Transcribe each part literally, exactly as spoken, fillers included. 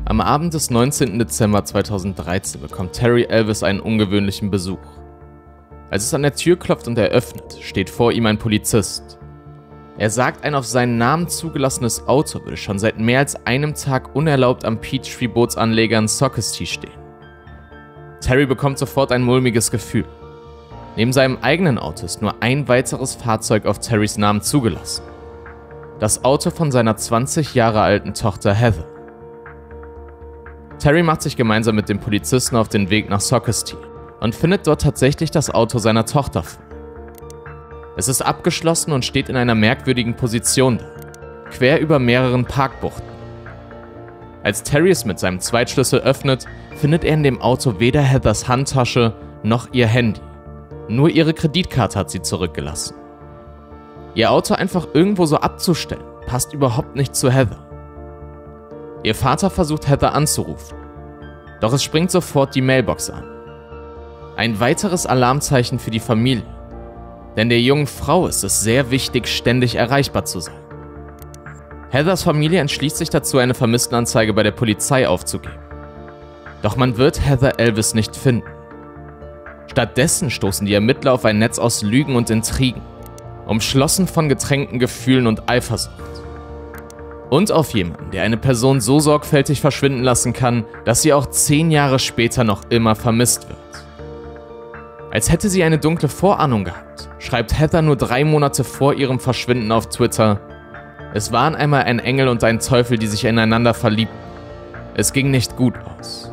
Am Abend des neunzehnten Dezember zweitausenddreizehn bekommt Terry Elvis einen ungewöhnlichen Besuch. Als es an der Tür klopft und er öffnet, steht vor ihm ein Polizist. Er sagt, ein auf seinen Namen zugelassenes Auto würde schon seit mehr als einem Tag unerlaubt am Peachtree-Bootsanleger in Socastee stehen. Terry bekommt sofort ein mulmiges Gefühl. Neben seinem eigenen Auto ist nur ein weiteres Fahrzeug auf Terrys Namen zugelassen. Das Auto von seiner zwanzig Jahre alten Tochter Heather. Terry macht sich gemeinsam mit dem Polizisten auf den Weg nach Socastee und findet dort tatsächlich das Auto seiner Tochter vor. Es ist abgeschlossen und steht in einer merkwürdigen Position da, quer über mehreren Parkbuchten. Als Terry es mit seinem Zweitschlüssel öffnet, findet er in dem Auto weder Heathers Handtasche noch ihr Handy. Nur ihre Kreditkarte hat sie zurückgelassen. Ihr Auto einfach irgendwo so abzustellen, passt überhaupt nicht zu Heather. Ihr Vater versucht Heather anzurufen, doch es springt sofort die Mailbox an. Ein weiteres Alarmzeichen für die Familie, denn der jungen Frau ist es sehr wichtig, ständig erreichbar zu sein. Heathers Familie entschließt sich dazu, eine Vermisstenanzeige bei der Polizei aufzugeben. Doch man wird Heather Elvis nicht finden. Stattdessen stoßen die Ermittler auf ein Netz aus Lügen und Intrigen, umschlossen von getränkten Gefühlen und Eifersucht. Und auf jemanden, der eine Person so sorgfältig verschwinden lassen kann, dass sie auch zehn Jahre später noch immer vermisst wird. Als hätte sie eine dunkle Vorahnung gehabt, schreibt Heather nur drei Monate vor ihrem Verschwinden auf Twitter: Es waren einmal ein Engel und ein Teufel, die sich ineinander verliebten. Es ging nicht gut aus.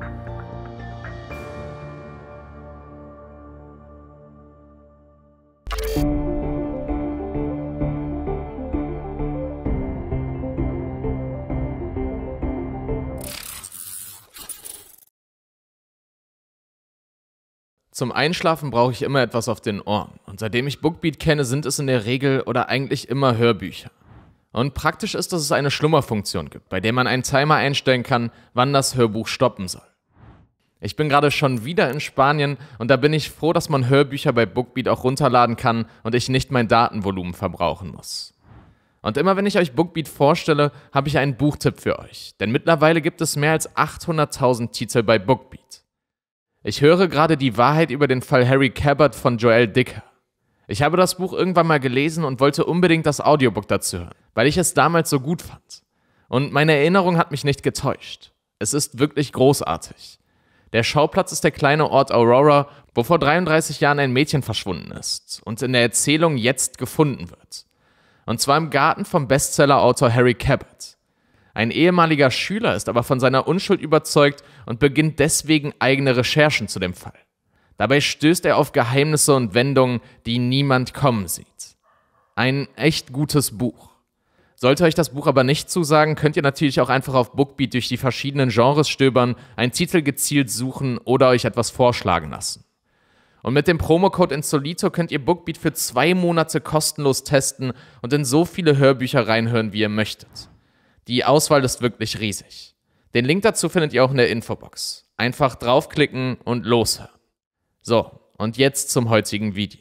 Zum Einschlafen brauche ich immer etwas auf den Ohren und seitdem ich Bookbeat kenne, sind es in der Regel oder eigentlich immer Hörbücher. Und praktisch ist, dass es eine Schlummerfunktion gibt, bei der man einen Timer einstellen kann, wann das Hörbuch stoppen soll. Ich bin gerade schon wieder in Spanien und da bin ich froh, dass man Hörbücher bei Bookbeat auch runterladen kann und ich nicht mein Datenvolumen verbrauchen muss. Und immer wenn ich euch Bookbeat vorstelle, habe ich einen Buchtipp für euch, denn mittlerweile gibt es mehr als achthunderttausend Titel bei Bookbeat. Ich höre gerade die Wahrheit über den Fall Harry Cabot von Joel Dicker. Ich habe das Buch irgendwann mal gelesen und wollte unbedingt das Audiobook dazu hören, weil ich es damals so gut fand. Und meine Erinnerung hat mich nicht getäuscht. Es ist wirklich großartig. Der Schauplatz ist der kleine Ort Aurora, wo vor dreiunddreißig Jahren ein Mädchen verschwunden ist und in der Erzählung jetzt gefunden wird. Und zwar im Garten vom Bestseller-Autor Harry Cabot. Ein ehemaliger Schüler ist aber von seiner Unschuld überzeugt und beginnt deswegen eigene Recherchen zu dem Fall. Dabei stößt er auf Geheimnisse und Wendungen, die niemand kommen sieht. Ein echt gutes Buch. Sollte euch das Buch aber nicht zusagen, könnt ihr natürlich auch einfach auf Bookbeat durch die verschiedenen Genres stöbern, einen Titel gezielt suchen oder euch etwas vorschlagen lassen. Und mit dem Promocode Insolito könnt ihr Bookbeat für zwei Monate kostenlos testen und in so viele Hörbücher reinhören, wie ihr möchtet. Die Auswahl ist wirklich riesig. Den Link dazu findet ihr auch in der Infobox. Einfach draufklicken und loshören. So, und jetzt zum heutigen Video.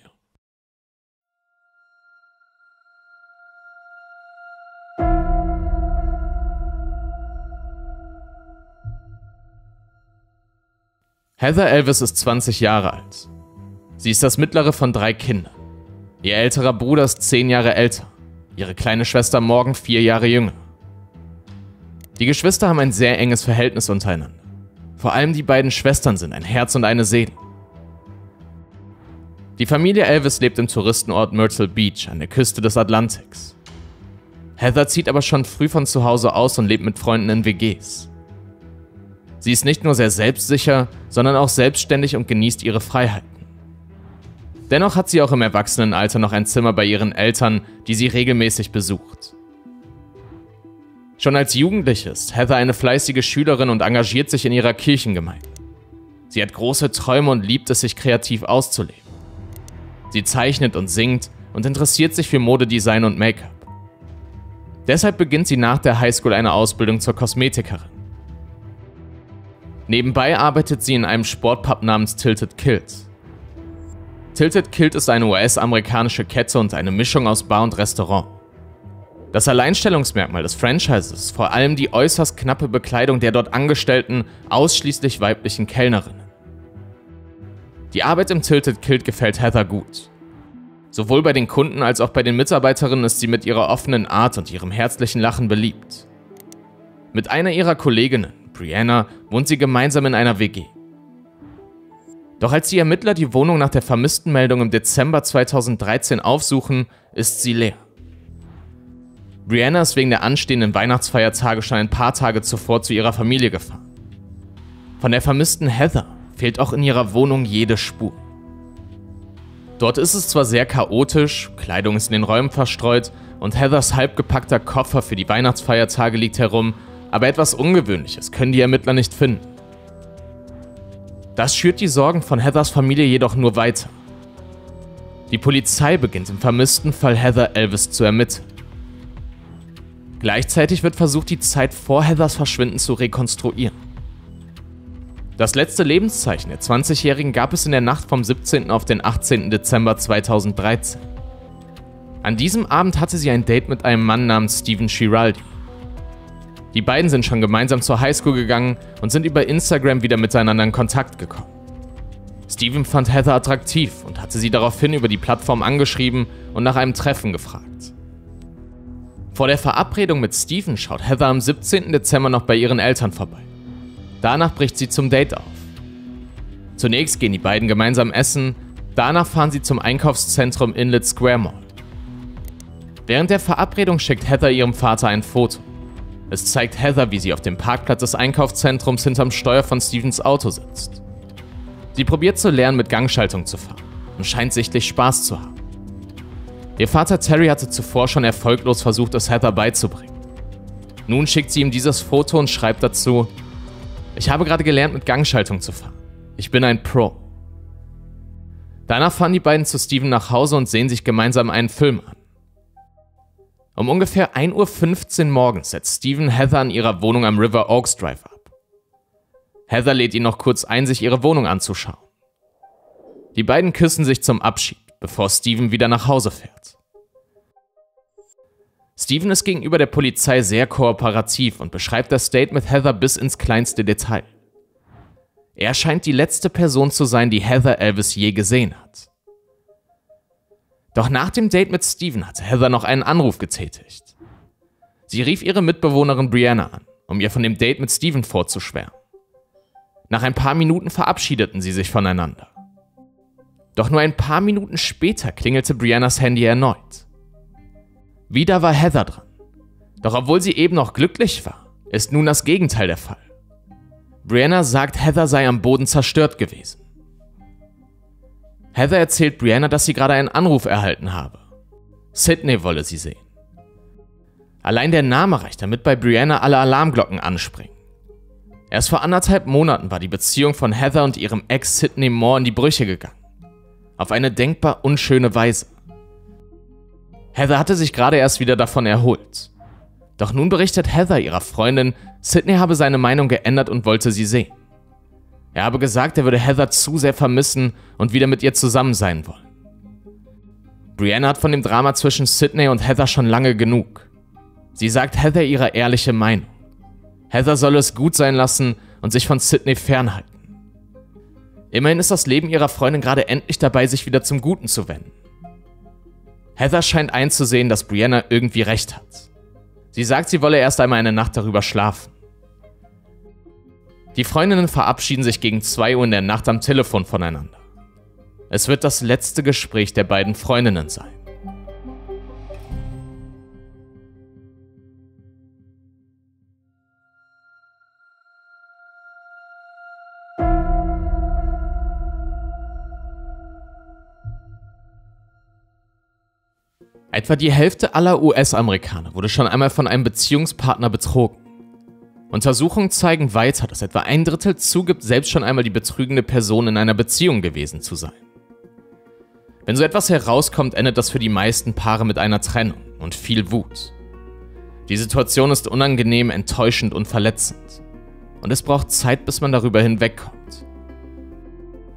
Heather Elvis ist zwanzig Jahre alt. Sie ist das mittlere von drei Kindern. Ihr älterer Bruder ist zehn Jahre älter, ihre kleine Schwester Morgan vier Jahre jünger. Die Geschwister haben ein sehr enges Verhältnis untereinander. Vor allem die beiden Schwestern sind ein Herz und eine Seele. Die Familie Elvis lebt im Touristenort Myrtle Beach an der Küste des Atlantiks. Heather zieht aber schon früh von zu Hause aus und lebt mit Freunden in W Gs. Sie ist nicht nur sehr selbstsicher, sondern auch selbstständig und genießt ihre Freiheiten. Dennoch hat sie auch im Erwachsenenalter noch ein Zimmer bei ihren Eltern, die sie regelmäßig besucht. Schon als Jugendliche ist Heather eine fleißige Schülerin und engagiert sich in ihrer Kirchengemeinde. Sie hat große Träume und liebt es, sich kreativ auszuleben. Sie zeichnet und singt und interessiert sich für Modedesign und Make-up. Deshalb beginnt sie nach der Highschool eine Ausbildung zur Kosmetikerin. Nebenbei arbeitet sie in einem Sportpub namens Tilted Kilt. Tilted Kilt ist eine U S-amerikanische Kette und eine Mischung aus Bar und Restaurant. Das Alleinstellungsmerkmal des Franchises ist vor allem die äußerst knappe Bekleidung der dort angestellten, ausschließlich weiblichen Kellnerinnen. Die Arbeit im Tilted Kilt gefällt Heather gut. Sowohl bei den Kunden als auch bei den Mitarbeiterinnen ist sie mit ihrer offenen Art und ihrem herzlichen Lachen beliebt. Mit einer ihrer Kolleginnen, Brianna, wohnt sie gemeinsam in einer W G. Doch als die Ermittler die Wohnung nach der Vermisstenmeldung im Dezember zweitausenddreizehn aufsuchen, ist sie leer. Brianna ist wegen der anstehenden Weihnachtsfeiertage schon ein paar Tage zuvor zu ihrer Familie gefahren. Von der vermissten Heather fehlt auch in ihrer Wohnung jede Spur. Dort ist es zwar sehr chaotisch, Kleidung ist in den Räumen verstreut und Heathers halbgepackter Koffer für die Weihnachtsfeiertage liegt herum, aber etwas Ungewöhnliches können die Ermittler nicht finden. Das schürt die Sorgen von Heathers Familie jedoch nur weiter. Die Polizei beginnt im vermissten Fall Heather Elvis zu ermitteln. Gleichzeitig wird versucht, die Zeit vor Heathers Verschwinden zu rekonstruieren. Das letzte Lebenszeichen der zwanzigjährigen gab es in der Nacht vom siebzehnten auf den achtzehnten Dezember zweitausenddreizehn. An diesem Abend hatte sie ein Date mit einem Mann namens Steven Schiraldi. Die beiden sind schon gemeinsam zur Highschool gegangen und sind über Instagram wieder miteinander in Kontakt gekommen. Steven fand Heather attraktiv und hatte sie daraufhin über die Plattform angeschrieben und nach einem Treffen gefragt. Vor der Verabredung mit Steven schaut Heather am siebzehnten Dezember noch bei ihren Eltern vorbei. Danach bricht sie zum Date auf. Zunächst gehen die beiden gemeinsam essen, danach fahren sie zum Einkaufszentrum Inlet Square Mall. Während der Verabredung schickt Heather ihrem Vater ein Foto. Es zeigt Heather, wie sie auf dem Parkplatz des Einkaufszentrums hinterm Steuer von Stevens Auto sitzt. Sie probiert zu lernen, mit Gangschaltung zu fahren und scheint sichtlich Spaß zu haben. Ihr Vater Terry hatte zuvor schon erfolglos versucht, es Heather beizubringen. Nun schickt sie ihm dieses Foto und schreibt dazu: Ich habe gerade gelernt, mit Gangschaltung zu fahren. Ich bin ein Pro. Danach fahren die beiden zu Steven nach Hause und sehen sich gemeinsam einen Film an. Um ungefähr ein Uhr fünfzehn morgens setzt Steven Heather an ihrer Wohnung am River Oaks Drive ab. Heather lädt ihn noch kurz ein, sich ihre Wohnung anzuschauen. Die beiden küssen sich zum Abschied, bevor Steven wieder nach Hause fährt. Steven ist gegenüber der Polizei sehr kooperativ und beschreibt das Date mit Heather bis ins kleinste Detail. Er scheint die letzte Person zu sein, die Heather Elvis je gesehen hat. Doch nach dem Date mit Steven hat Heather noch einen Anruf getätigt. Sie rief ihre Mitbewohnerin Brianna an, um ihr von dem Date mit Steven vorzuschwärmen. Nach ein paar Minuten verabschiedeten sie sich voneinander. Doch nur ein paar Minuten später klingelte Briannas Handy erneut. Wieder war Heather dran. Doch obwohl sie eben noch glücklich war, ist nun das Gegenteil der Fall. Brianna sagt, Heather sei am Boden zerstört gewesen. Heather erzählt Brianna, dass sie gerade einen Anruf erhalten habe. Sydney wolle sie sehen. Allein der Name reicht, damit bei Brianna alle Alarmglocken anspringen. Erst vor anderthalb Monaten war die Beziehung von Heather und ihrem Ex Sydney Moore in die Brüche gegangen. Auf eine denkbar unschöne Weise. Heather hatte sich gerade erst wieder davon erholt. Doch nun berichtet Heather ihrer Freundin, Sydney habe seine Meinung geändert und wollte sie sehen. Er habe gesagt, er würde Heather zu sehr vermissen und wieder mit ihr zusammen sein wollen. Brianna hat von dem Drama zwischen Sydney und Heather schon lange genug. Sie sagt Heather ihre ehrliche Meinung. Heather solle es gut sein lassen und sich von Sydney fernhalten. Immerhin ist das Leben ihrer Freundin gerade endlich dabei, sich wieder zum Guten zu wenden. Heather scheint einzusehen, dass Brianna irgendwie recht hat. Sie sagt, sie wolle erst einmal eine Nacht darüber schlafen. Die Freundinnen verabschieden sich gegen zwei Uhr in der Nacht am Telefon voneinander. Es wird das letzte Gespräch der beiden Freundinnen sein. Etwa die Hälfte aller U S-Amerikaner wurde schon einmal von einem Beziehungspartner betrogen. Untersuchungen zeigen weiter, dass etwa ein Drittel zugibt, selbst schon einmal die betrügende Person in einer Beziehung gewesen zu sein. Wenn so etwas herauskommt, endet das für die meisten Paare mit einer Trennung und viel Wut. Die Situation ist unangenehm, enttäuschend und verletzend. Und es braucht Zeit, bis man darüber hinwegkommt.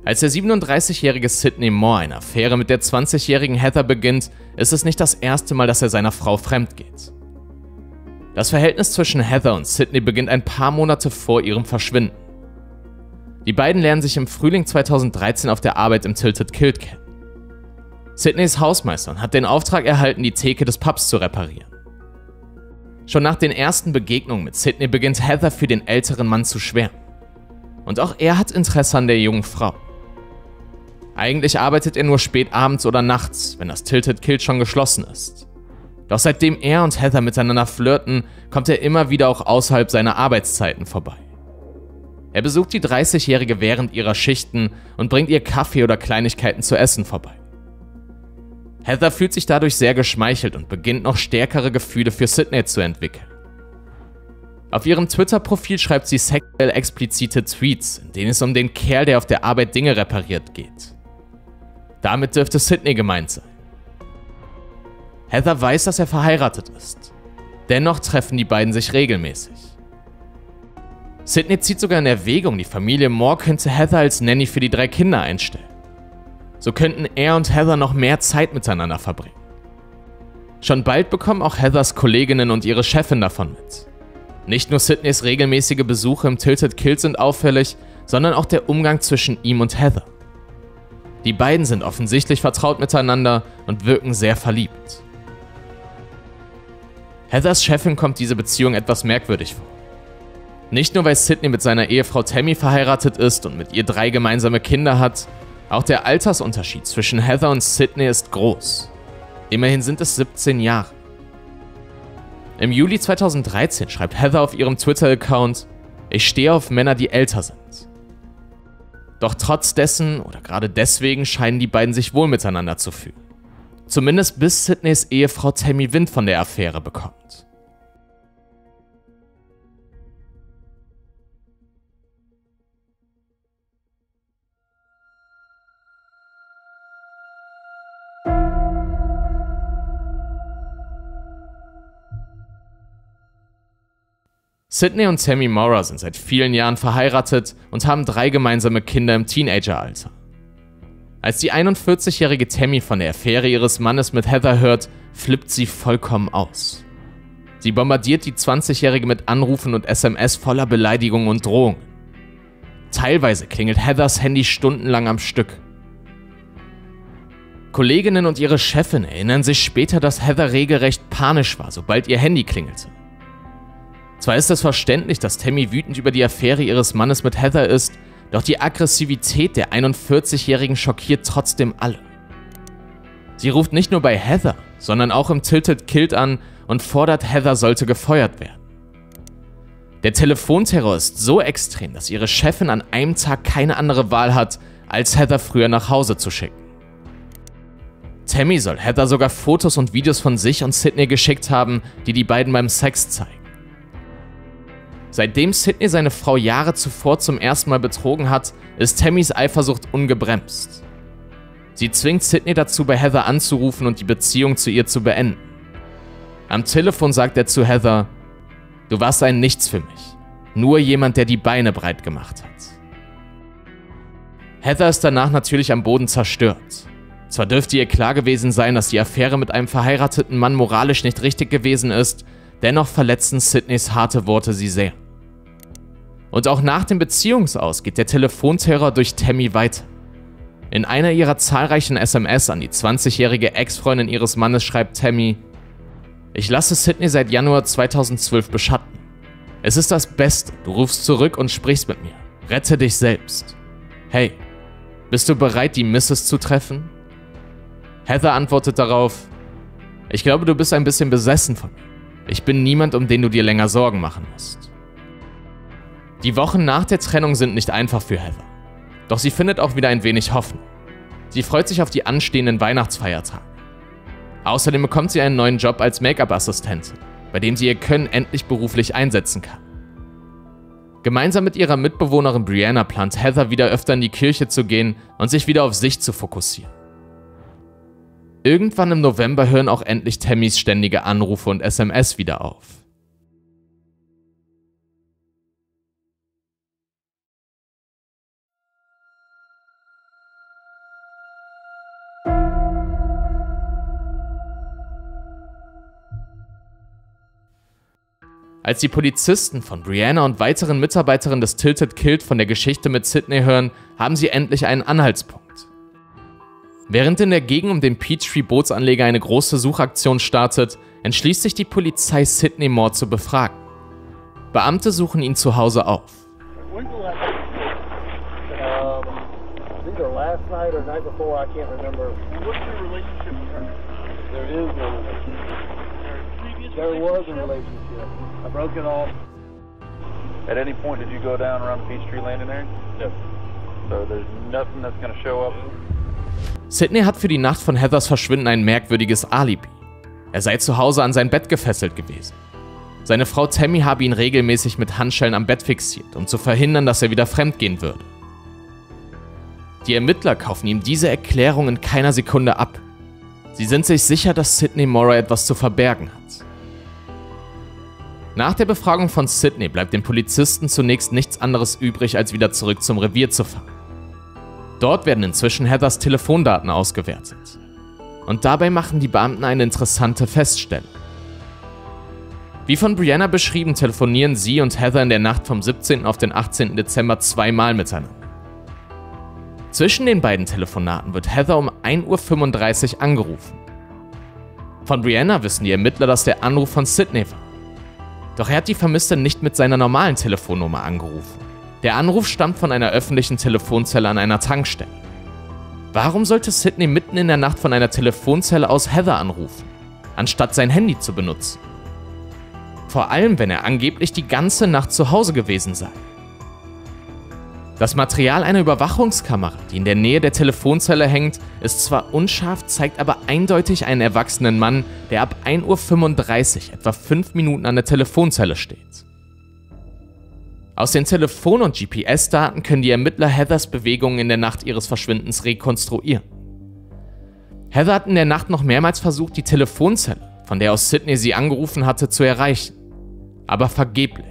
Als der siebenunddreißigjährige Sydney Moore eine Affäre mit der zwanzigjährigen Heather beginnt, ist es nicht das erste Mal, dass er seiner Frau fremd geht. Das Verhältnis zwischen Heather und Sydney beginnt ein paar Monate vor ihrem Verschwinden. Die beiden lernen sich im Frühling zweitausenddreizehn auf der Arbeit im Tilted Kilt kennen. Sydney ist Hausmeister und hat den Auftrag erhalten, die Theke des Pubs zu reparieren. Schon nach den ersten Begegnungen mit Sydney beginnt Heather für den älteren Mann zu schwärmen. Und auch er hat Interesse an der jungen Frau. Eigentlich arbeitet er nur spät abends oder nachts, wenn das Tilted Kilt schon geschlossen ist. Doch seitdem er und Heather miteinander flirten, kommt er immer wieder auch außerhalb seiner Arbeitszeiten vorbei. Er besucht die dreißigjährige während ihrer Schichten und bringt ihr Kaffee oder Kleinigkeiten zu essen vorbei. Heather fühlt sich dadurch sehr geschmeichelt und beginnt noch stärkere Gefühle für Sydney zu entwickeln. Auf ihrem Twitter-Profil schreibt sie sexuell explizite Tweets, in denen es um den Kerl, der auf der Arbeit Dinge repariert, geht. Damit dürfte Sydney gemeint sein. Heather weiß, dass er verheiratet ist. Dennoch treffen die beiden sich regelmäßig. Sydney zieht sogar in Erwägung, die Familie Moore könnte Heather als Nanny für die drei Kinder einstellen. So könnten er und Heather noch mehr Zeit miteinander verbringen. Schon bald bekommen auch Heathers Kolleginnen und ihre Chefin davon mit. Nicht nur Sydneys regelmäßige Besuche im Tilted Kilt sind auffällig, sondern auch der Umgang zwischen ihm und Heather. Die beiden sind offensichtlich vertraut miteinander und wirken sehr verliebt. Heathers Chefin kommt diese Beziehung etwas merkwürdig vor. Nicht nur, weil Sydney mit seiner Ehefrau Tammy verheiratet ist und mit ihr drei gemeinsame Kinder hat, auch der Altersunterschied zwischen Heather und Sydney ist groß. Immerhin sind es siebzehn Jahre. Im Juli zweitausenddreizehn schreibt Heather auf ihrem Twitter-Account: „Ich stehe auf Männer, die älter sind." Doch trotz dessen oder gerade deswegen scheinen die beiden sich wohl miteinander zu fühlen. Zumindest bis Sydneys Ehefrau Tammy Wind von der Affäre bekommt. Sydney und Tammy Mora sind seit vielen Jahren verheiratet und haben drei gemeinsame Kinder im Teenageralter. Als die einundvierzigjährige Tammy von der Affäre ihres Mannes mit Heather hört, flippt sie vollkommen aus. Sie bombardiert die zwanzigjährige mit Anrufen und S M S voller Beleidigungen und Drohungen. Teilweise klingelt Heathers Handy stundenlang am Stück. Kolleginnen und ihre Chefin erinnern sich später, dass Heather regelrecht panisch war, sobald ihr Handy klingelte. Zwar ist es verständlich, dass Tammy wütend über die Affäre ihres Mannes mit Heather ist, doch die Aggressivität der einundvierzigjährigen schockiert trotzdem alle. Sie ruft nicht nur bei Heather, sondern auch im Tilted Kilt an und fordert, Heather sollte gefeuert werden. Der Telefonterror ist so extrem, dass ihre Chefin an einem Tag keine andere Wahl hat, als Heather früher nach Hause zu schicken. Tammy soll Heather sogar Fotos und Videos von sich und Sydney geschickt haben, die die beiden beim Sex zeigen. Seitdem Sydney seine Frau Jahre zuvor zum ersten Mal betrogen hat, ist Tammys Eifersucht ungebremst. Sie zwingt Sydney dazu, bei Heather anzurufen und die Beziehung zu ihr zu beenden. Am Telefon sagt er zu Heather: „Du warst ein Nichts für mich. Nur jemand, der die Beine breit gemacht hat." Heather ist danach natürlich am Boden zerstört. Zwar dürfte ihr klar gewesen sein, dass die Affäre mit einem verheirateten Mann moralisch nicht richtig gewesen ist, dennoch verletzen Sydneys harte Worte sie sehr. Und auch nach dem Beziehungsaus geht der Telefonterror durch Tammy weiter. In einer ihrer zahlreichen S M S an die zwanzigjährige Ex-Freundin ihres Mannes schreibt Tammy: „Ich lasse Sydney seit Januar zweitausendzwölf beschatten. Es ist das Beste, du rufst zurück und sprichst mit mir. Rette dich selbst. Hey, bist du bereit, die Misses zu treffen?" Heather antwortet darauf: „Ich glaube, du bist ein bisschen besessen von mir. Ich bin niemand, um den du dir länger Sorgen machen musst." Die Wochen nach der Trennung sind nicht einfach für Heather. Doch sie findet auch wieder ein wenig Hoffnung. Sie freut sich auf die anstehenden Weihnachtsfeiertage. Außerdem bekommt sie einen neuen Job als Make-up-Assistentin, bei dem sie ihr Können endlich beruflich einsetzen kann. Gemeinsam mit ihrer Mitbewohnerin Brianna plant Heather wieder öfter in die Kirche zu gehen und sich wieder auf sich zu fokussieren. Irgendwann im November hören auch endlich Tammys ständige Anrufe und S M S wieder auf. Als die Polizisten von Brianna und weiteren Mitarbeiterinnen des Tilted Kilt von der Geschichte mit Sydney hören, haben sie endlich einen Anhaltspunkt. Während in der Gegend um den Peachtree-Bootsanleger eine große Suchaktion startet, entschließt sich die Polizei, Sydney Moore zu befragen. Beamte suchen ihn zu Hause auf. There was a relationship. I broke it off. At any point did you go down around Peachtree Landing area? No. So there's nothing that's going to show up? Sydney hat für die Nacht von Heathers Verschwinden ein merkwürdiges Alibi. Er sei zu Hause an sein Bett gefesselt gewesen. Seine Frau Tammy habe ihn regelmäßig mit Handschellen am Bett fixiert, um zu verhindern, dass er wieder fremdgehen würde. Die Ermittler kaufen ihm diese Erklärung in keiner Sekunde ab. Sie sind sich sicher, dass Sydney Moore etwas zu verbergen hat. Nach der Befragung von Sydney bleibt den Polizisten zunächst nichts anderes übrig, als wieder zurück zum Revier zu fahren. Dort werden inzwischen Heathers Telefondaten ausgewertet. Und dabei machen die Beamten eine interessante Feststellung. Wie von Brianna beschrieben, telefonieren sie und Heather in der Nacht vom siebzehnten auf den achtzehnten Dezember zweimal miteinander. Zwischen den beiden Telefonaten wird Heather um ein Uhr fünfunddreißig angerufen. Von Brianna wissen die Ermittler, dass der Anruf von Sydney war. Doch er hat die Vermisste nicht mit seiner normalen Telefonnummer angerufen. Der Anruf stammt von einer öffentlichen Telefonzelle an einer Tankstelle. Warum sollte Sydney mitten in der Nacht von einer Telefonzelle aus Heather anrufen, anstatt sein Handy zu benutzen? Vor allem, wenn er angeblich die ganze Nacht zu Hause gewesen sei. Das Material einer Überwachungskamera, die in der Nähe der Telefonzelle hängt, ist zwar unscharf, zeigt aber eindeutig einen erwachsenen Mann, der ab ein Uhr fünfunddreißig etwa fünf Minuten an der Telefonzelle steht. Aus den Telefon- und G P S-Daten können die Ermittler Heathers Bewegungen in der Nacht ihres Verschwindens rekonstruieren. Heather hat in der Nacht noch mehrmals versucht, die Telefonzelle, von der aus Sydney sie angerufen hatte, zu erreichen. Aber vergeblich.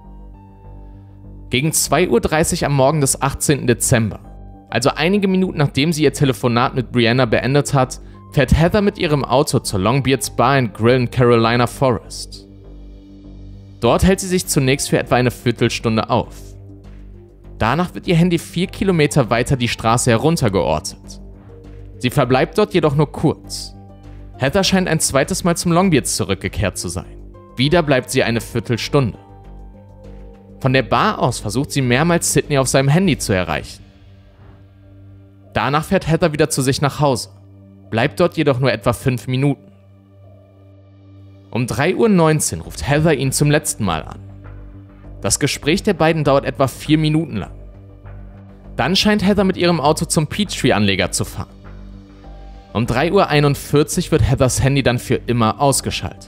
Gegen zwei Uhr dreißig am Morgen des achtzehnten Dezember, also einige Minuten nachdem sie ihr Telefonat mit Brianna beendet hat, fährt Heather mit ihrem Auto zur Longbeards Bar and Grill in Carolina Forest. Dort hält sie sich zunächst für etwa eine Viertelstunde auf. Danach wird ihr Handy vier Kilometer weiter die Straße heruntergeortet. Sie verbleibt dort jedoch nur kurz. Heather scheint ein zweites Mal zum Longbeards zurückgekehrt zu sein. Wieder bleibt sie eine Viertelstunde. Von der Bar aus versucht sie mehrmals Sydney auf seinem Handy zu erreichen. Danach fährt Heather wieder zu sich nach Hause, bleibt dort jedoch nur etwa fünf Minuten. Um drei Uhr neunzehn ruft Heather ihn zum letzten Mal an. Das Gespräch der beiden dauert etwa vier Minuten lang. Dann scheint Heather mit ihrem Auto zum Peachtree-Anleger zu fahren. Um drei Uhr einundvierzig wird Heathers Handy dann für immer ausgeschaltet.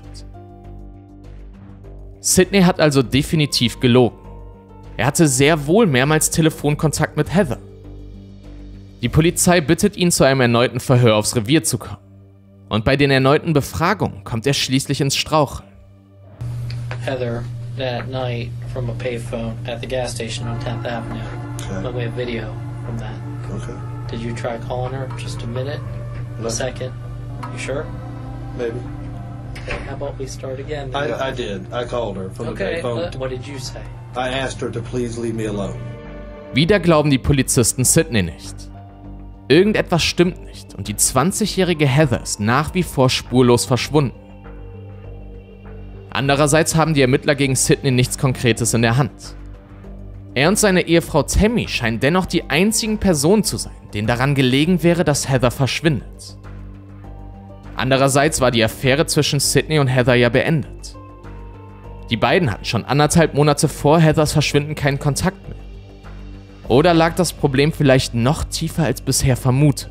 Sydney hat also definitiv gelogen. Er hatte sehr wohl mehrmals Telefonkontakt mit Heather. Die Polizei bittet ihn, zu einem erneuten Verhör aufs Revier zu kommen. Und bei den erneuten Befragungen kommt er schließlich ins Straucheln. Heather, that night from a payphone at the gas station on tenth Avenue. Okay. But we have video from that. Okay. Did you try calling her? Just a minute? No. A second? You sure? Maybe. Okay, how about we start again? I, I did. I called her from okay, the phone. uh, what did you say? I asked her to please leave me alone. Wieder glauben die Polizisten Sydney nicht. Irgendetwas stimmt nicht und die zwanzigjährige Heather ist nach wie vor spurlos verschwunden. Andererseits haben die Ermittler gegen Sydney nichts Konkretes in der Hand. Er und seine Ehefrau Tammy scheinen dennoch die einzigen Personen zu sein, denen daran gelegen wäre, dass Heather verschwindet. Andererseits war die Affäre zwischen Sydney und Heather ja beendet. Die beiden hatten schon anderthalb Monate vor Heathers Verschwinden keinen Kontakt mehr. Oder lag das Problem vielleicht noch tiefer als bisher vermutet?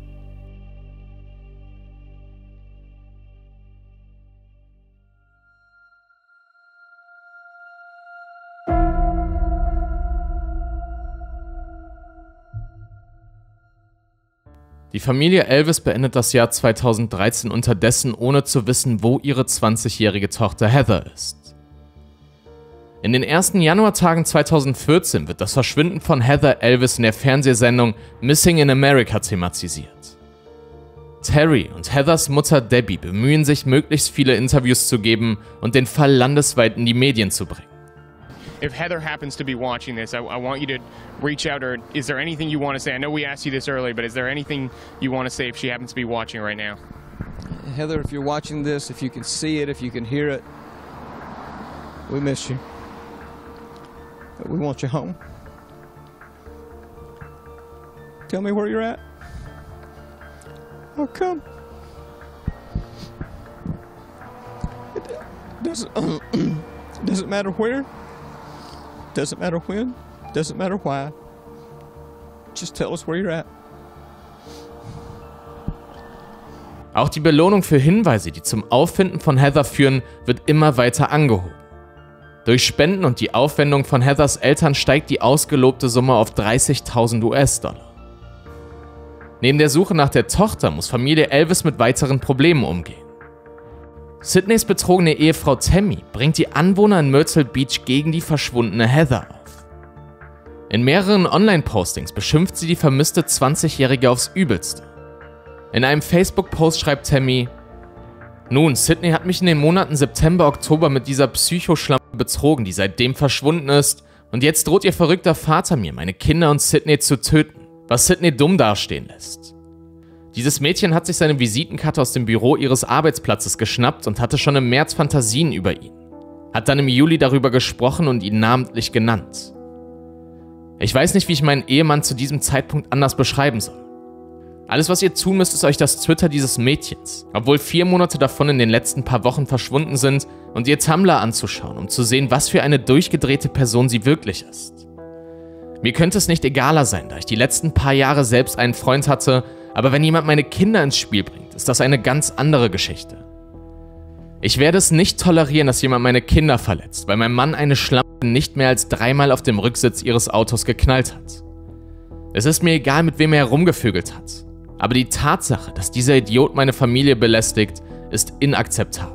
Die Familie Elvis beendet das Jahr zweitausenddreizehn unterdessen, ohne zu wissen, wo ihre zwanzigjährige Tochter Heather ist. In den ersten Januartagen zweitausendvierzehn wird das Verschwinden von Heather Elvis in der Fernsehsendung Missing in America thematisiert. Terry und Heathers Mutter Debbie bemühen sich, möglichst viele Interviews zu geben und den Fall landesweit in die Medien zu bringen. If Heather happens to be watching this, I, I want you to reach out, or is there anything you want to say? I know we asked you this earlier, but is there anything you want to say if she happens to be watching right now? Heather, if you're watching this, if you can see it, if you can hear it, we miss you. But we want you home. Tell me where you're at. I'll come. It doesn't, doesn't matter where. Doesn't matter when, doesn't matter why. Just tell us where you're at. Auch die Belohnung für Hinweise, die zum Auffinden von Heather führen, wird immer weiter angehoben. Durch Spenden und die Aufwendung von Heathers Eltern steigt die ausgelobte Summe auf dreißigtausend US-Dollar. Neben der Suche nach der Tochter muss Familie Elvis mit weiteren Problemen umgehen. Sydneys betrogene Ehefrau Tammy bringt die Anwohner in Myrtle Beach gegen die verschwundene Heather auf. In mehreren Online-Postings beschimpft sie die vermisste zwanzigjährige aufs Übelste. In einem Facebook-Post schreibt Tammy: Nun, Sydney hat mich in den Monaten September, Oktober mit dieser Psychoschlampe betrogen, die seitdem verschwunden ist, und jetzt droht ihr verrückter Vater mir, meine Kinder und Sydney zu töten, was Sydney dumm dastehen lässt. Dieses Mädchen hat sich seine Visitenkarte aus dem Büro ihres Arbeitsplatzes geschnappt und hatte schon im März Fantasien über ihn. Hat dann im Juli darüber gesprochen und ihn namentlich genannt. Ich weiß nicht, wie ich meinen Ehemann zu diesem Zeitpunkt anders beschreiben soll. Alles, was ihr tun müsst, ist euch das Twitter dieses Mädchens, obwohl vier Monate davon in den letzten paar Wochen verschwunden sind, und ihr Tumblr anzuschauen, um zu sehen, was für eine durchgedrehte Person sie wirklich ist. Mir könnte es nicht egaler sein, da ich die letzten paar Jahre selbst einen Freund hatte, aber wenn jemand meine Kinder ins Spiel bringt, ist das eine ganz andere Geschichte. Ich werde es nicht tolerieren, dass jemand meine Kinder verletzt, weil mein Mann eine Schlampe nicht mehr als dreimal auf dem Rücksitz ihres Autos geknallt hat. Es ist mir egal, mit wem er herumgevögelt hat, aber die Tatsache, dass dieser Idiot meine Familie belästigt, ist inakzeptabel.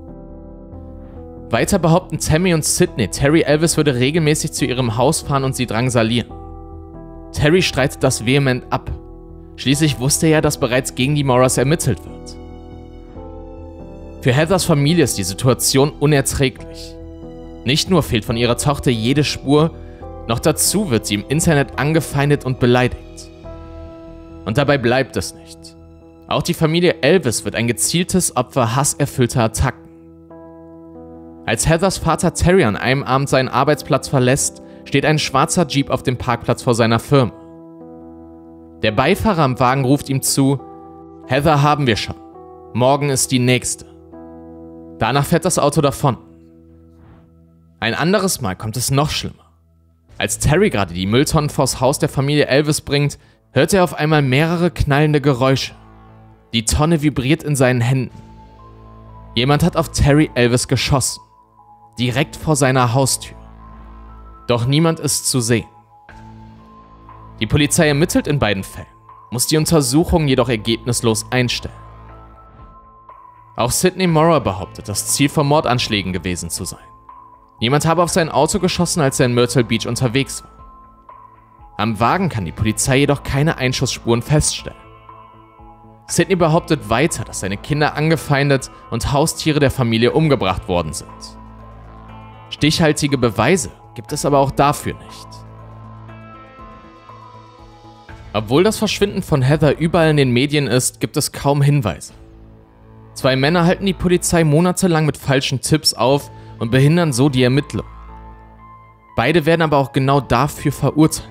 Weiter behaupten Tammy und Sydney, Terry Elvis würde regelmäßig zu ihrem Haus fahren und sie drangsalieren. Terry streitet das vehement ab. Schließlich wusste er ja, dass bereits gegen die Moras ermittelt wird. Für Heathers Familie ist die Situation unerträglich. Nicht nur fehlt von ihrer Tochter jede Spur, noch dazu wird sie im Internet angefeindet und beleidigt. Und dabei bleibt es nicht. Auch die Familie Elvis wird ein gezieltes Opfer hasserfüllter Attacken. Als Heathers Vater Terry an einem Abend seinen Arbeitsplatz verlässt, steht ein schwarzer Jeep auf dem Parkplatz vor seiner Firma. Der Beifahrer am Wagen ruft ihm zu: Heather haben wir schon. Morgen ist die nächste. Danach fährt das Auto davon. Ein anderes Mal kommt es noch schlimmer. Als Terry gerade die Mülltonnen vors Haus der Familie Elvis bringt, hört er auf einmal mehrere knallende Geräusche. Die Tonne vibriert in seinen Händen. Jemand hat auf Terry Elvis geschossen. Direkt vor seiner Haustür. Doch niemand ist zu sehen. Die Polizei ermittelt in beiden Fällen, muss die Untersuchung jedoch ergebnislos einstellen. Auch Sydney Morrow behauptet, das Ziel von Mordanschlägen gewesen zu sein. Jemand habe auf sein Auto geschossen, als er in Myrtle Beach unterwegs war. Am Wagen kann die Polizei jedoch keine Einschussspuren feststellen. Sydney behauptet weiter, dass seine Kinder angefeindet und Haustiere der Familie umgebracht worden sind. Stichhaltige Beweise gibt es aber auch dafür nicht. Obwohl das Verschwinden von Heather überall in den Medien ist, gibt es kaum Hinweise. Zwei Männer halten die Polizei monatelang mit falschen Tipps auf und behindern so die Ermittlung. Beide werden aber auch genau dafür verurteilt.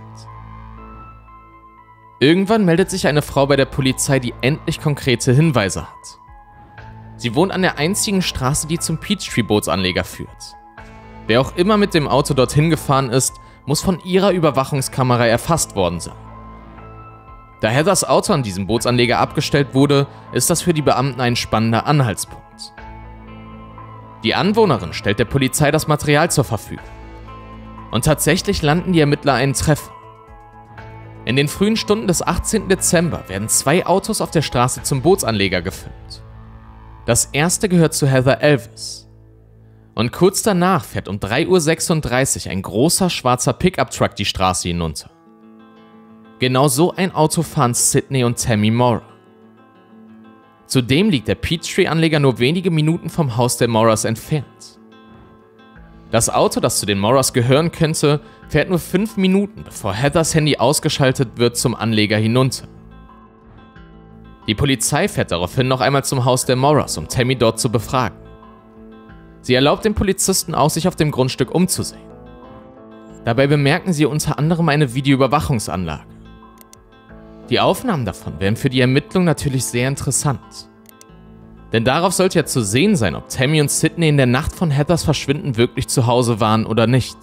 Irgendwann meldet sich eine Frau bei der Polizei, die endlich konkrete Hinweise hat. Sie wohnt an der einzigen Straße, die zum Peachtree-Bootsanleger führt. Wer auch immer mit dem Auto dorthin gefahren ist, muss von ihrer Überwachungskamera erfasst worden sein. Da Heathers Auto an diesem Bootsanleger abgestellt wurde, ist das für die Beamten ein spannender Anhaltspunkt. Die Anwohnerin stellt der Polizei das Material zur Verfügung. Und tatsächlich landen die Ermittler einen Treffer. In den frühen Stunden des achtzehnten Dezember werden zwei Autos auf der Straße zum Bootsanleger gefilmt. Das erste gehört zu Heather Elvis. Und kurz danach fährt um drei Uhr sechsunddreißig ein großer schwarzer Pickup-Truck die Straße hinunter. Genau so ein Auto fahren Sydney und Tammy Morrow. Zudem liegt der Peachtree-Anleger nur wenige Minuten vom Haus der Moras entfernt. Das Auto, das zu den Moras gehören könnte, fährt nur fünf Minuten, bevor Heathers Handy ausgeschaltet wird, zum Anleger hinunter. Die Polizei fährt daraufhin noch einmal zum Haus der Moras, um Tammy dort zu befragen. Sie erlaubt den Polizisten auch, sich auf dem Grundstück umzusehen. Dabei bemerken sie unter anderem eine Videoüberwachungsanlage. Die Aufnahmen davon wären für die Ermittlung natürlich sehr interessant. Denn darauf sollte ja zu sehen sein, ob Tammy und Sydney in der Nacht von Heathers Verschwinden wirklich zu Hause waren oder nicht.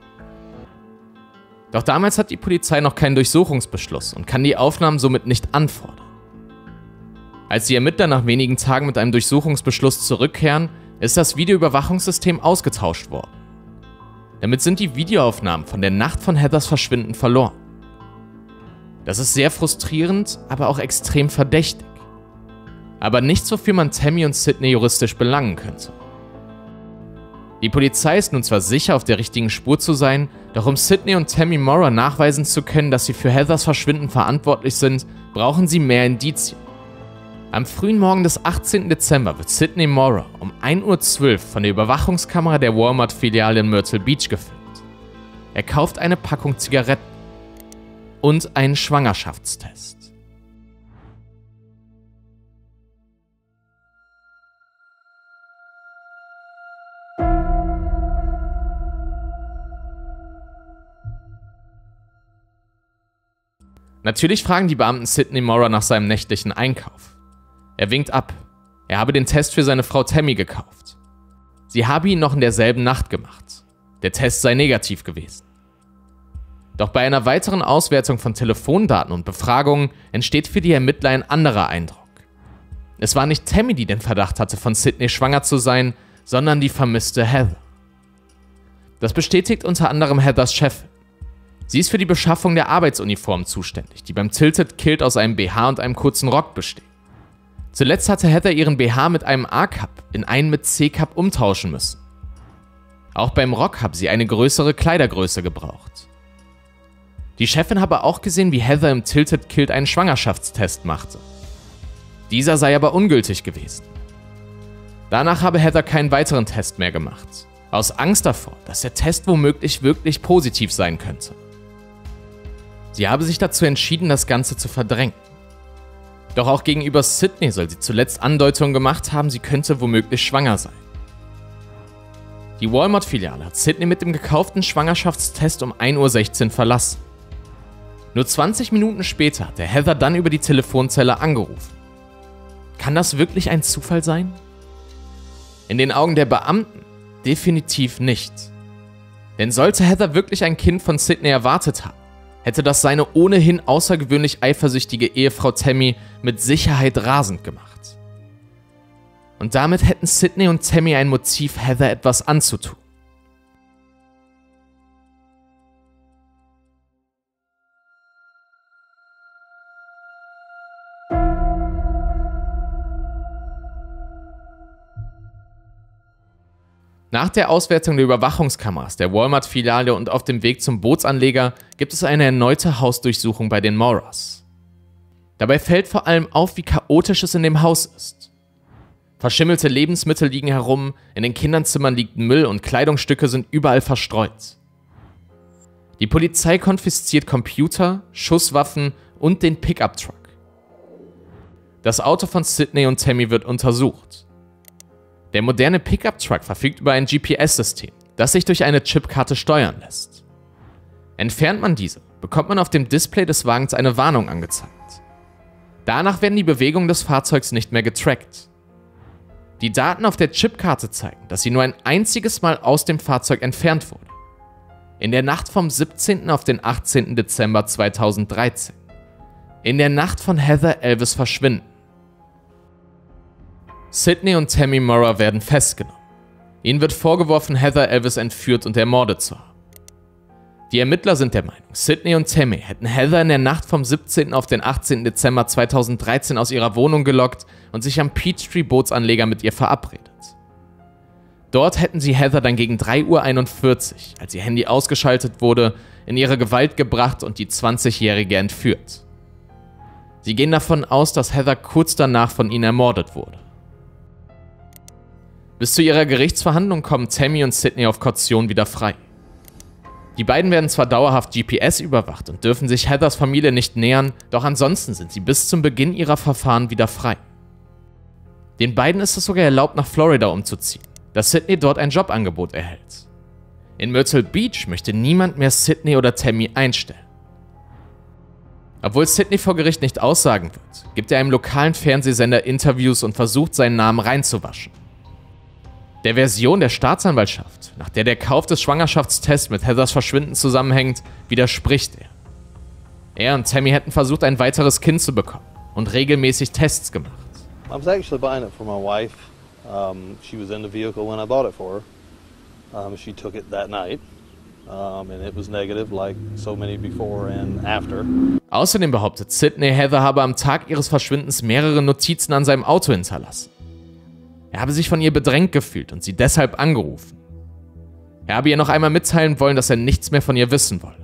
Doch damals hat die Polizei noch keinen Durchsuchungsbeschluss und kann die Aufnahmen somit nicht anfordern. Als die Ermittler nach wenigen Tagen mit einem Durchsuchungsbeschluss zurückkehren, ist das Videoüberwachungssystem ausgetauscht worden. Damit sind die Videoaufnahmen von der Nacht von Heathers Verschwinden verloren. Das ist sehr frustrierend, aber auch extrem verdächtig. Aber nichts, wofür man Tammy und Sydney juristisch belangen könnte. Die Polizei ist nun zwar sicher, auf der richtigen Spur zu sein, doch um Sydney und Tammy Mora nachweisen zu können, dass sie für Heathers Verschwinden verantwortlich sind, brauchen sie mehr Indizien. Am frühen Morgen des achtzehnten Dezember wird Sydney Mora um ein Uhr zwölf von der Überwachungskamera der Walmart-Filiale in Myrtle Beach gefilmt. Er kauft eine Packung Zigaretten und einen Schwangerschaftstest. Natürlich fragen die Beamten Sydney Mora nach seinem nächtlichen Einkauf. Er winkt ab. Er habe den Test für seine Frau Tammy gekauft. Sie habe ihn noch in derselben Nacht gemacht. Der Test sei negativ gewesen. Doch bei einer weiteren Auswertung von Telefondaten und Befragungen entsteht für die Ermittler ein anderer Eindruck. Es war nicht Tammy, die den Verdacht hatte, von Sydney schwanger zu sein, sondern die vermisste Heather. Das bestätigt unter anderem Heathers Chefin. Sie ist für die Beschaffung der Arbeitsuniform zuständig, die beim Tilted Kilt aus einem B H und einem kurzen Rock besteht. Zuletzt hatte Heather ihren B H mit einem A-Cup in einen mit C-Cup umtauschen müssen. Auch beim Rock habe sie eine größere Kleidergröße gebraucht. Die Chefin habe auch gesehen, wie Heather im Tilted Kilt einen Schwangerschaftstest machte. Dieser sei aber ungültig gewesen. Danach habe Heather keinen weiteren Test mehr gemacht, aus Angst davor, dass der Test womöglich wirklich positiv sein könnte. Sie habe sich dazu entschieden, das Ganze zu verdrängen. Doch auch gegenüber Sydney soll sie zuletzt Andeutungen gemacht haben, sie könnte womöglich schwanger sein. Die Walmart-Filiale hat Sydney mit dem gekauften Schwangerschaftstest um ein Uhr sechzehn verlassen. Nur zwanzig Minuten später hat der Heather dann über die Telefonzelle angerufen. Kann das wirklich ein Zufall sein? In den Augen der Beamten definitiv nicht. Denn sollte Heather wirklich ein Kind von Sydney erwartet haben, hätte das seine ohnehin außergewöhnlich eifersüchtige Ehefrau Tammy mit Sicherheit rasend gemacht. Und damit hätten Sydney und Tammy ein Motiv, Heather etwas anzutun. Nach der Auswertung der Überwachungskameras der Walmart-Filiale und auf dem Weg zum Bootsanleger gibt es eine erneute Hausdurchsuchung bei den Moras. Dabei fällt vor allem auf, wie chaotisch es in dem Haus ist. Verschimmelte Lebensmittel liegen herum, in den Kinderzimmern liegt Müll und Kleidungsstücke sind überall verstreut. Die Polizei konfisziert Computer, Schusswaffen und den Pickup-Truck. Das Auto von Sydney und Tammy wird untersucht. Der moderne Pickup-Truck verfügt über ein G P S-System, das sich durch eine Chipkarte steuern lässt. Entfernt man diese, bekommt man auf dem Display des Wagens eine Warnung angezeigt. Danach werden die Bewegungen des Fahrzeugs nicht mehr getrackt. Die Daten auf der Chipkarte zeigen, dass sie nur ein einziges Mal aus dem Fahrzeug entfernt wurde. In der Nacht vom siebzehnten auf den achtzehnten Dezember zweitausenddreizehn. In der Nacht von Heather Elvis Verschwinden. Sydney und Tammy Mora werden festgenommen. Ihnen wird vorgeworfen, Heather Elvis entführt und ermordet zu haben. Die Ermittler sind der Meinung, Sydney und Tammy hätten Heather in der Nacht vom siebzehnten auf den achtzehnten Dezember zweitausenddreizehn aus ihrer Wohnung gelockt und sich am Peachtree-Bootsanleger mit ihr verabredet. Dort hätten sie Heather dann gegen drei Uhr einundvierzig, als ihr Handy ausgeschaltet wurde, in ihre Gewalt gebracht und die zwanzigjährige entführt. Sie gehen davon aus, dass Heather kurz danach von ihnen ermordet wurde. Bis zu ihrer Gerichtsverhandlung kommen Tammy und Sydney auf Kaution wieder frei. Die beiden werden zwar dauerhaft G P S überwacht und dürfen sich Heathers Familie nicht nähern, doch ansonsten sind sie bis zum Beginn ihrer Verfahren wieder frei. Den beiden ist es sogar erlaubt, nach Florida umzuziehen, da Sydney dort ein Jobangebot erhält. In Myrtle Beach möchte niemand mehr Sydney oder Tammy einstellen. Obwohl Sydney vor Gericht nicht aussagen wird, gibt er einem lokalen Fernsehsender Interviews und versucht, seinen Namen reinzuwaschen. Der Version der Staatsanwaltschaft, nach der der Kauf des Schwangerschaftstests mit Heathers Verschwinden zusammenhängt, widerspricht er. Er und Tammy hätten versucht, ein weiteres Kind zu bekommen und regelmäßig Tests gemacht. I was actually buying it for my wife. Um, she was in the vehicle when I bought it for her. Um, she took it that night. Um, and it was negative like so many before and after. Außerdem behauptet Sydney, Heather habe am Tag ihres Verschwindens mehrere Notizen an seinem Auto hinterlassen. Er habe sich von ihr bedrängt gefühlt und sie deshalb angerufen. Er habe ihr noch einmal mitteilen wollen, dass er nichts mehr von ihr wissen wolle.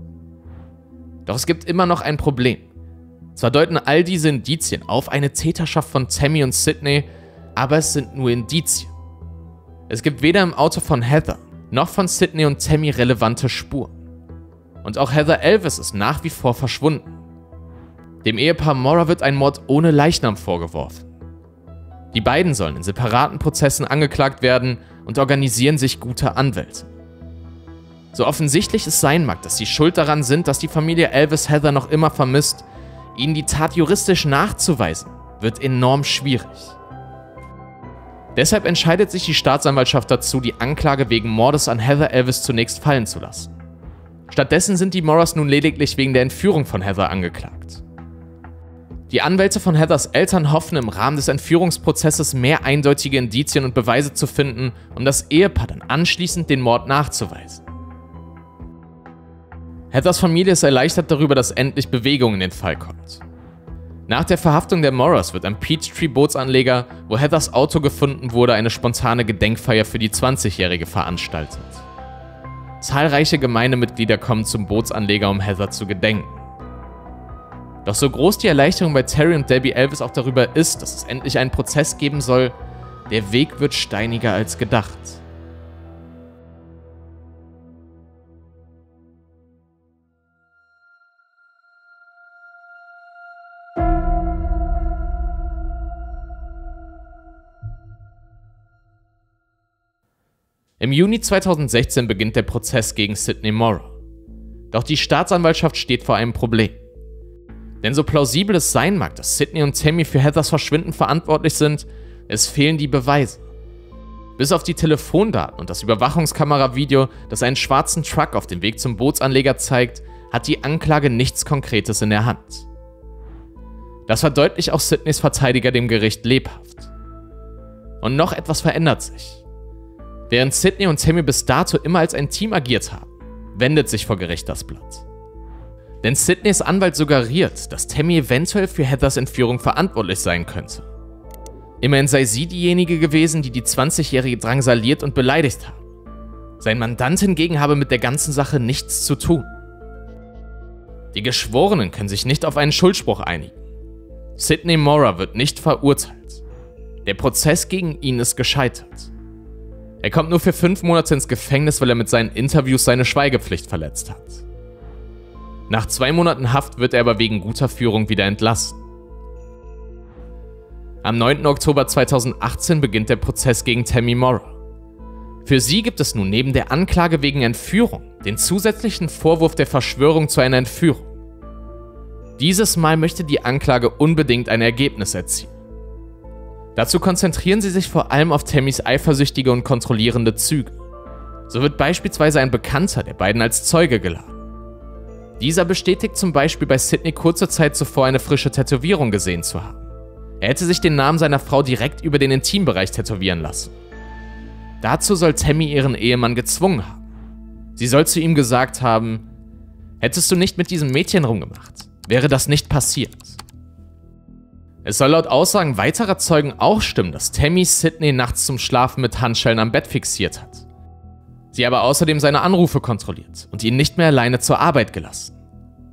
Doch es gibt immer noch ein Problem. Zwar deuten all diese Indizien auf eine Täterschaft von Tammy und Sydney, aber es sind nur Indizien. Es gibt weder im Auto von Heather noch von Sydney und Tammy relevante Spuren. Und auch Heather Elvis ist nach wie vor verschwunden. Dem Ehepaar Mora wird ein Mord ohne Leichnam vorgeworfen. Die beiden sollen in separaten Prozessen angeklagt werden und organisieren sich gute Anwälte. So offensichtlich es sein mag, dass sie schuld daran sind, dass die Familie Elvis Heather noch immer vermisst, ihnen die Tat juristisch nachzuweisen, wird enorm schwierig. Deshalb entscheidet sich die Staatsanwaltschaft dazu, die Anklage wegen Mordes an Heather Elvis zunächst fallen zu lassen. Stattdessen sind die Moras nun lediglich wegen der Entführung von Heather angeklagt. Die Anwälte von Heathers Eltern hoffen im Rahmen des Entführungsprozesses mehr eindeutige Indizien und Beweise zu finden, um das Ehepaar dann anschließend den Mord nachzuweisen. Heathers Familie ist erleichtert darüber, dass endlich Bewegung in den Fall kommt. Nach der Verhaftung der Moras wird am Peachtree Bootsanleger, wo Heathers Auto gefunden wurde, eine spontane Gedenkfeier für die zwanzigjährige veranstaltet. Zahlreiche Gemeindemitglieder kommen zum Bootsanleger, um Heather zu gedenken. Doch so groß die Erleichterung bei Terry und Debbie Elvis auch darüber ist, dass es endlich einen Prozess geben soll, der Weg wird steiniger als gedacht. Im Juni zweitausendsechzehn beginnt der Prozess gegen Sydney Mora. Doch die Staatsanwaltschaft steht vor einem Problem. Denn so plausibel es sein mag, dass Sydney und Tammy für Heathers Verschwinden verantwortlich sind, es fehlen die Beweise. Bis auf die Telefondaten und das Überwachungskameravideo, das einen schwarzen Truck auf dem Weg zum Bootsanleger zeigt, hat die Anklage nichts Konkretes in der Hand. Das verdeutlicht auch Sydneys Verteidiger dem Gericht lebhaft. Und noch etwas verändert sich. Während Sydney und Tammy bis dato immer als ein Team agiert haben, wendet sich vor Gericht das Blatt. Denn Sydneys Anwalt suggeriert, dass Tammy eventuell für Heathers Entführung verantwortlich sein könnte. Immerhin sei sie diejenige gewesen, die die zwanzigjährige drangsaliert und beleidigt habe. Sein Mandant hingegen habe mit der ganzen Sache nichts zu tun. Die Geschworenen können sich nicht auf einen Schuldspruch einigen. Sydney Mora wird nicht verurteilt. Der Prozess gegen ihn ist gescheitert. Er kommt nur für fünf Monate ins Gefängnis, weil er mit seinen Interviews seine Schweigepflicht verletzt hat. Nach zwei Monaten Haft wird er aber wegen guter Führung wieder entlassen. Am neunten Oktober zweitausendachtzehn beginnt der Prozess gegen Tammy Mora. Für sie gibt es nun neben der Anklage wegen Entführung den zusätzlichen Vorwurf der Verschwörung zu einer Entführung. Dieses Mal möchte die Anklage unbedingt ein Ergebnis erzielen. Dazu konzentrieren sie sich vor allem auf Tammys eifersüchtige und kontrollierende Züge. So wird beispielsweise ein Bekannter der beiden als Zeuge geladen. Dieser bestätigt zum Beispiel bei Sydney kurze Zeit zuvor eine frische Tätowierung gesehen zu haben. Er hätte sich den Namen seiner Frau direkt über den Intimbereich tätowieren lassen. Dazu soll Tammy ihren Ehemann gezwungen haben. Sie soll zu ihm gesagt haben: Hättest du nicht mit diesem Mädchen rumgemacht, wäre das nicht passiert. Es soll laut Aussagen weiterer Zeugen auch stimmen, dass Tammy Sydney nachts zum Schlafen mit Handschellen am Bett fixiert hat. Sie aber außerdem seine Anrufe kontrolliert und ihn nicht mehr alleine zur Arbeit gelassen.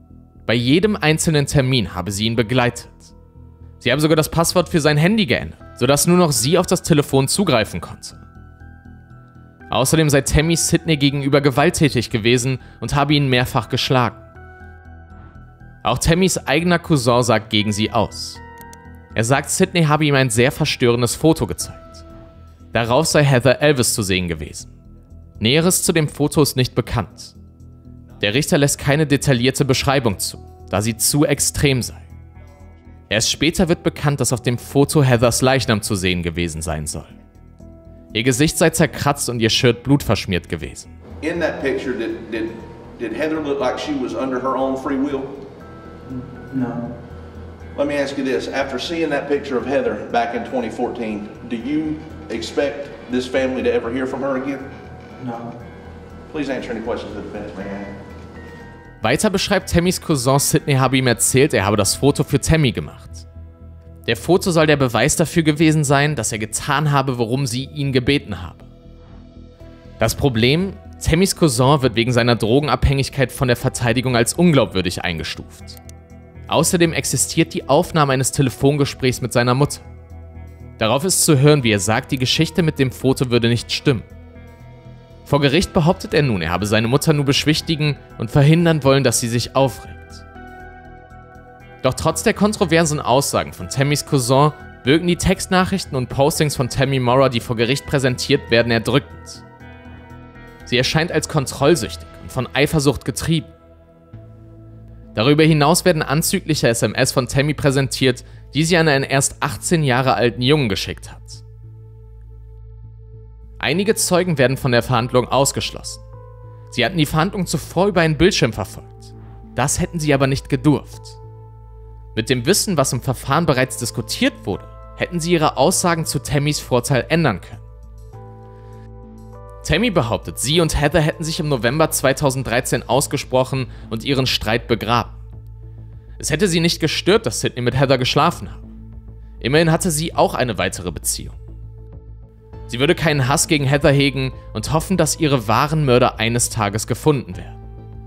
Bei jedem einzelnen Termin habe sie ihn begleitet. Sie habe sogar das Passwort für sein Handy geändert, sodass nur noch sie auf das Telefon zugreifen konnte. Außerdem sei Tammy Sidney gegenüber gewalttätig gewesen und habe ihn mehrfach geschlagen. Auch Tammys eigener Cousin sagt gegen sie aus. Er sagt, Sidney habe ihm ein sehr verstörendes Foto gezeigt. Darauf sei Heather Elvis zu sehen gewesen. Näheres zu dem Foto ist nicht bekannt. Der Richter lässt keine detaillierte Beschreibung zu, da sie zu extrem sei. Erst später wird bekannt, dass auf dem Foto Heathers Leichnam zu sehen gewesen sein soll. Ihr Gesicht sei zerkratzt und ihr Shirt blutverschmiert gewesen. In that picture, did, did, did Heather look like she was under her own free will? No. Let me ask you this. After seeing that picture of Heather back in twenty fourteen, do you expect this family to ever hear from her again? No. Please answer any questions the defense may have. Weiter beschreibt Tammys Cousin Sidney habe ihm erzählt, er habe das Foto für Tammy gemacht. Der Foto soll der Beweis dafür gewesen sein, dass er getan habe, worum sie ihn gebeten habe. Das Problem: Tammys Cousin wird wegen seiner Drogenabhängigkeit von der Verteidigung als unglaubwürdig eingestuft. Außerdem existiert die Aufnahme eines Telefongesprächs mit seiner Mutter. Darauf ist zu hören, wie er sagt, die Geschichte mit dem Foto würde nicht stimmen. Vor Gericht behauptet er nun, er habe seine Mutter nur beschwichtigen und verhindern wollen, dass sie sich aufregt. Doch trotz der kontroversen Aussagen von Tammys Cousin wirken die Textnachrichten und Postings von Tammy Maurer, die vor Gericht präsentiert werden, erdrückend. Sie erscheint als kontrollsüchtig und von Eifersucht getrieben. Darüber hinaus werden anzügliche S M S von Tammy präsentiert, die sie an einen erst achtzehn Jahre alten Jungen geschickt hat. Einige Zeugen werden von der Verhandlung ausgeschlossen. Sie hatten die Verhandlung zuvor über einen Bildschirm verfolgt. Das hätten sie aber nicht gedurft. Mit dem Wissen, was im Verfahren bereits diskutiert wurde, hätten sie ihre Aussagen zu Tammys Vorteil ändern können. Tammy behauptet, sie und Heather hätten sich im November zweitausenddreizehn ausgesprochen und ihren Streit begraben. Es hätte sie nicht gestört, dass Sidney mit Heather geschlafen habe. Immerhin hatte sie auch eine weitere Beziehung. Sie würde keinen Hass gegen Heather hegen und hoffen, dass ihre wahren Mörder eines Tages gefunden werden.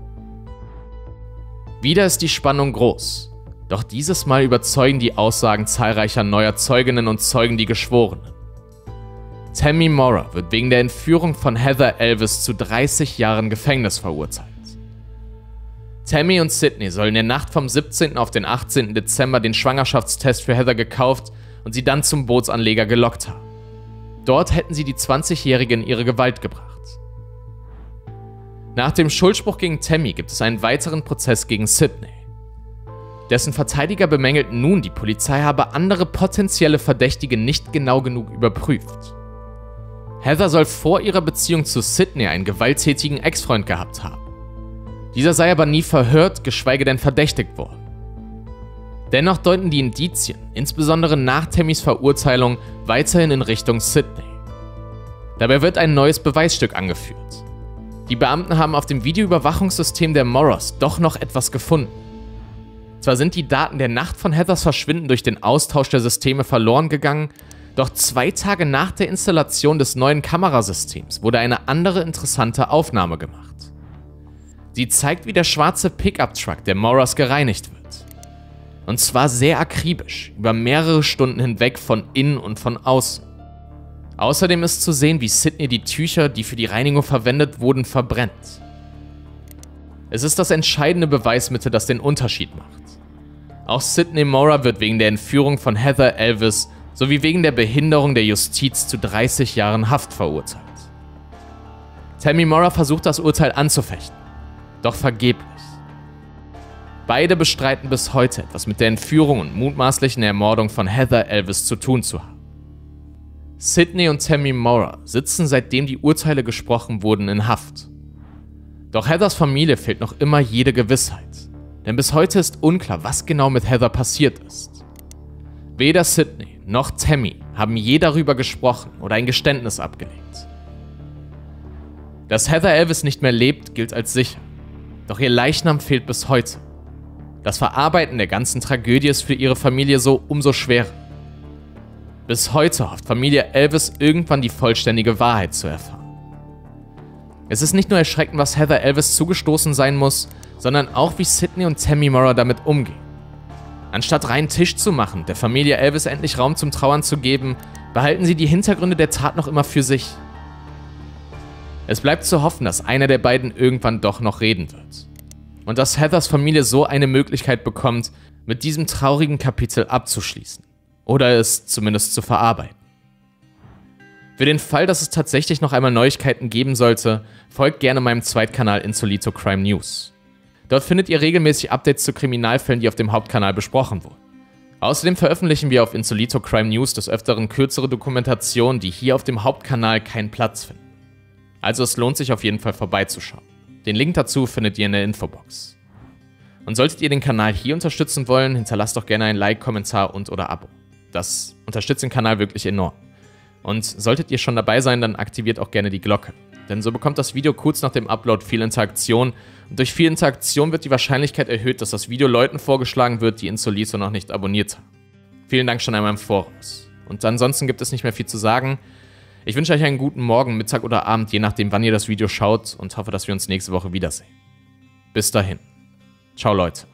Wieder ist die Spannung groß, doch dieses Mal überzeugen die Aussagen zahlreicher neuer Zeuginnen und Zeugen die Geschworenen. Tammy Maurer wird wegen der Entführung von Heather Elvis zu dreißig Jahren Gefängnis verurteilt. Tammy und Sidney sollen in der Nacht vom siebzehnten auf den achtzehnten Dezember den Schwangerschaftstest für Heather gekauft und sie dann zum Bootsanleger gelockt haben. Dort hätten sie die zwanzigjährige in ihre Gewalt gebracht. Nach dem Schuldspruch gegen Tammy gibt es einen weiteren Prozess gegen Sidney. Dessen Verteidiger bemängelten nun, die Polizei habe andere potenzielle Verdächtige nicht genau genug überprüft. Heather soll vor ihrer Beziehung zu Sidney einen gewalttätigen Ex-Freund gehabt haben. Dieser sei aber nie verhört, geschweige denn verdächtigt worden. Dennoch deuten die Indizien, insbesondere nach Tammys Verurteilung, weiterhin in Richtung Sidney. Dabei wird ein neues Beweisstück angeführt. Die Beamten haben auf dem Videoüberwachungssystem der Maurers doch noch etwas gefunden. Zwar sind die Daten der Nacht von Heathers Verschwinden durch den Austausch der Systeme verloren gegangen, doch zwei Tage nach der Installation des neuen Kamerasystems wurde eine andere interessante Aufnahme gemacht. Sie zeigt, wie der schwarze Pickup-Truck der Maurers gereinigt wird. Und zwar sehr akribisch, über mehrere Stunden hinweg von innen und von außen. Außerdem ist zu sehen, wie Sidney die Tücher, die für die Reinigung verwendet wurden, verbrennt. Es ist das entscheidende Beweismittel, das den Unterschied macht. Auch Sidney Maurer wird wegen der Entführung von Heather Elvis sowie wegen der Behinderung der Justiz zu dreißig Jahren Haft verurteilt. Tammy Maurer versucht, das Urteil anzufechten, doch vergeblich. Beide bestreiten bis heute, etwas mit der Entführung und mutmaßlichen Ermordung von Heather Elvis zu tun zu haben. Sidney und Tammy Maurer sitzen, seitdem die Urteile gesprochen wurden, in Haft. Doch Heathers Familie fehlt noch immer jede Gewissheit, denn bis heute ist unklar, was genau mit Heather passiert ist. Weder Sidney noch Tammy haben je darüber gesprochen oder ein Geständnis abgelegt. Dass Heather Elvis nicht mehr lebt, gilt als sicher, doch ihr Leichnam fehlt bis heute. Das Verarbeiten der ganzen Tragödie ist für ihre Familie so umso schwerer. Bis heute hofft Familie Elvis irgendwann die vollständige Wahrheit zu erfahren. Es ist nicht nur erschreckend, was Heather Elvis zugestoßen sein muss, sondern auch wie Sydney und Tammy Maurer damit umgehen. Anstatt reinen Tisch zu machen, der Familie Elvis endlich Raum zum Trauern zu geben, behalten sie die Hintergründe der Tat noch immer für sich. Es bleibt zu hoffen, dass einer der beiden irgendwann doch noch reden wird. Und dass Heathers Familie so eine Möglichkeit bekommt, mit diesem traurigen Kapitel abzuschließen. Oder es zumindest zu verarbeiten. Für den Fall, dass es tatsächlich noch einmal Neuigkeiten geben sollte, folgt gerne meinem Zweitkanal Insolito Crime News. Dort findet ihr regelmäßig Updates zu Kriminalfällen, die auf dem Hauptkanal besprochen wurden. Außerdem veröffentlichen wir auf Insolito Crime News des Öfteren kürzere Dokumentationen, die hier auf dem Hauptkanal keinen Platz finden. Also es lohnt sich auf jeden Fall vorbeizuschauen. Den Link dazu findet ihr in der Infobox. Und solltet ihr den Kanal hier unterstützen wollen, hinterlasst doch gerne ein Like, Kommentar und oder Abo. Das unterstützt den Kanal wirklich enorm. Und solltet ihr schon dabei sein, dann aktiviert auch gerne die Glocke. Denn so bekommt das Video kurz nach dem Upload viel Interaktion und durch viel Interaktion wird die Wahrscheinlichkeit erhöht, dass das Video Leuten vorgeschlagen wird, die Insolito noch nicht abonniert haben. Vielen Dank schon einmal im Voraus. Und ansonsten gibt es nicht mehr viel zu sagen. Ich wünsche euch einen guten Morgen, Mittag oder Abend, je nachdem wann ihr das Video schaut und hoffe, dass wir uns nächste Woche wiedersehen. Bis dahin. Ciao Leute.